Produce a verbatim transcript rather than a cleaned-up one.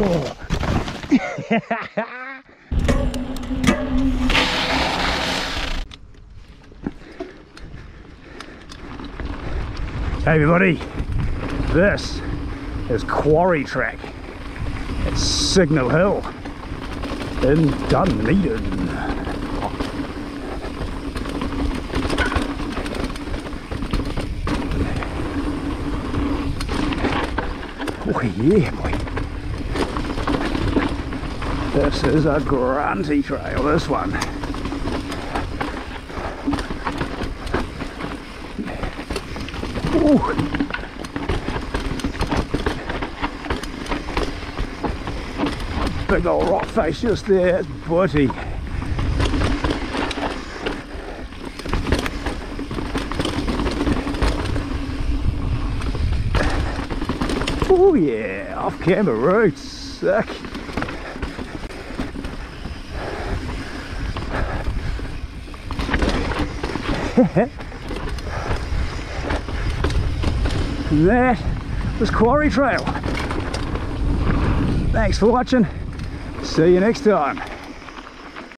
Oh. Hey everybody, this is Quarry track at Signal Hill in Dunedin. Oh yeah boy, this is a grunty trail, this one. Ooh. Big old rock face just there, it's butty. Oh yeah, off camber roots, sick. That was Quarry Trail. Thanks for watching. See you next time.